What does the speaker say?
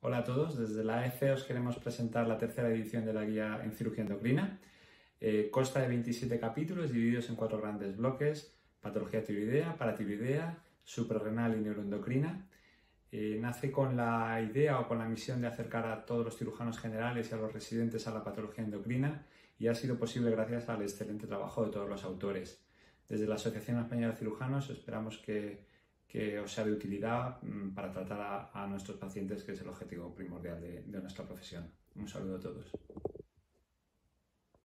Hola a todos, desde la AEC os queremos presentar la tercera edición de la guía en cirugía endocrina. Consta de 27 capítulos divididos en 4 grandes bloques: patología tiroidea, paratiroidea, suprarrenal y neuroendocrina. Nace con la idea o con la misión de acercar a todos los cirujanos generales y a los residentes a la patología endocrina, y ha sido posible gracias al excelente trabajo de todos los autores. Desde la Asociación Española de Cirujanos esperamos que os sea de utilidad para tratar a nuestros pacientes, que es el objetivo primordial de nuestra profesión. Un saludo a todos.